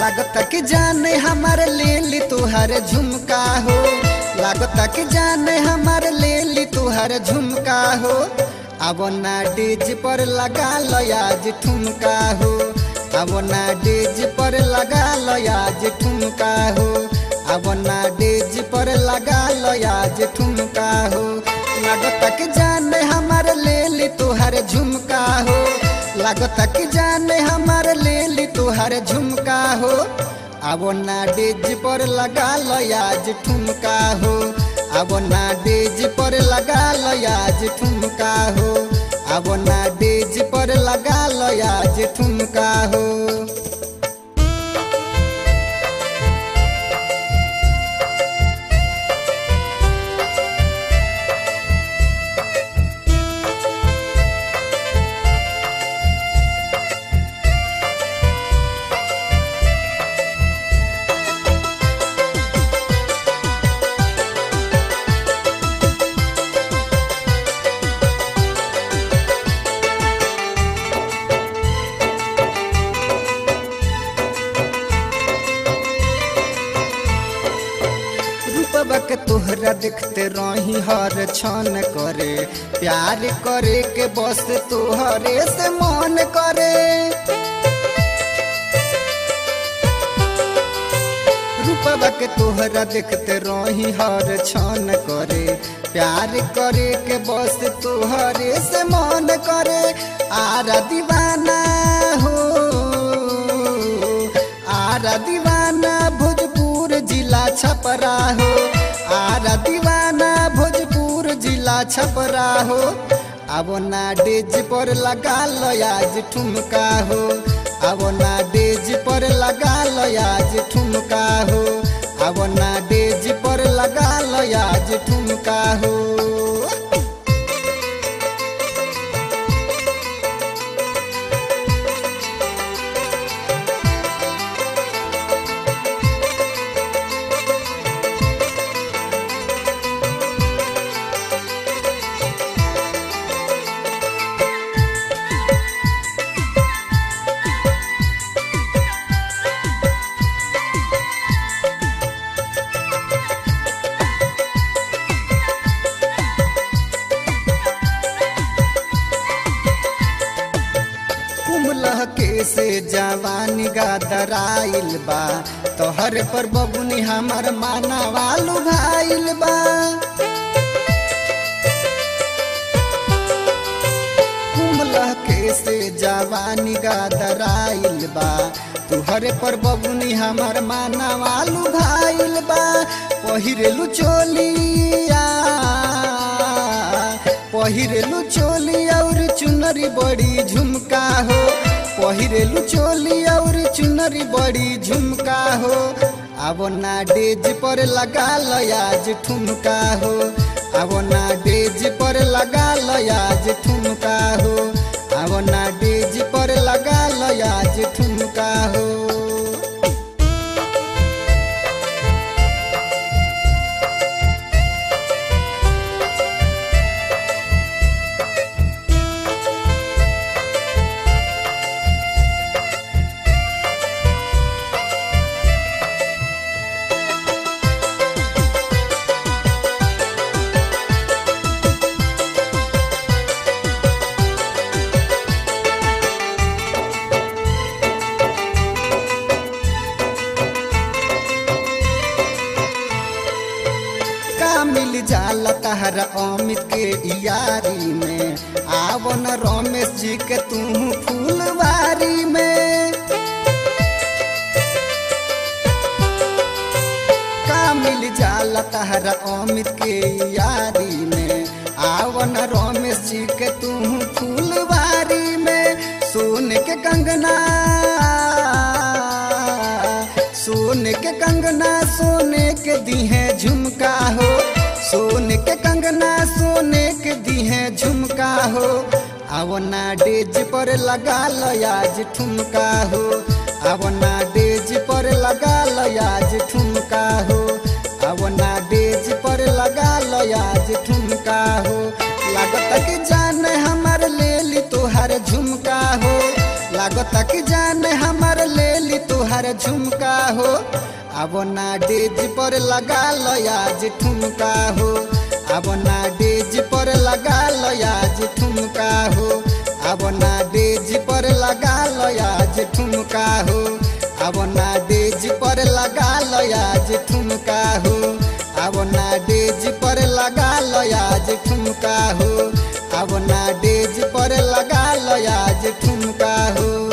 लागता कि जाने हमारे ले ली तुहार झुमका हो, लागता कि जाने हमारे ले ली तुहार झुमका हो। अब ना डीज पर लगा लो आज ठुमका हो, अब ना डीज पर लगा लो आज ठुमका हो, अब ना डीज पर लगा लो आज ठुमका हो। लागता कि जाने हमारे ले ली तुहार झुमका हो, लागता कि जाने हमारे ले ली तुहार झुमका हो। अब ना डीज पर लगा लो आज ठुमका हो, अब ना डीज पर लगा लो आज ठुमका हो, अब ना डीज पर लगा लो आज ठुमका हो। के तोहरा देखते रही हर क्षण करे, प्यार करे के बस तोहरे से मन करे। रूपवा के तोहरा देखते रही हर क्षण करे, प्यार करे के बस तोहरे से मन करे। आरा दीवाना हो, आरा दीवाना भोजपुर जिला छपरा हो, आरा दीवाना भोजपुर जिला छपरा हो। अब ना डीज पर लगा लो आज ठुमका हो, अब ना डीज पर लगा लो आज ठुमका हो, अब ना डीज पर लगा लो आज ठुमका हो। के से जवानी गादराइल बा, तोहर पर बबुनी हमर मानवा लुभाइल बा। कुमला के से जवानी गादराइल बा, तोहर पर बबुनी हमर मानवा लुभाइल बा। पहिरेलु चोलिया, पहिरेलु चोली और चुनरी बड़ी झुमका हो, पहिरेलु चोली और चुनरी बड़ी झुमका हो। अब ना डीज पर लगा लो आज ठुमका हो, अब ना डीज पर लगा लो आज ठुमका हो, अब ना डीज पर लगा लो आज ठुमका हो। मिल जाला तहरा अमित के यारी में, आवो न रमेश जी के तू फूलवारी में। का मिल जाला तहरा अमित के यारी में, आवो न रमेश जी के तू फूलवारी में। सोने के कंगना, सोने के कंगना सोने के दी है झुमका हो, सोने के कंगना सोने के दी है झुमका हो। अब ना डीज पर लगा लो आज ठुमका हो, अब ना डीज पर लगा लो आज ठुमका हो, अब ना डीज पर लगा लो आज ठुमका हो। लागता कि जाने हमार ले ली तुहार झुमका हो, लागता कि जाने हमार ले ली तुहार तुहार झुमका हो। अब ना डेज पर लगा लो आज ठुमका हो। अब ना डेज पर लगा लो आज ठुमका हो। अब ना डेज पर लगा लो आज ठुमका हो। अब ना डेज पर लगा लो आज ठुमका हो। अब ना डेज पर लगा लो आज ठुमका हो। अब ना डेज पर लगा लो आज ठुमका हो।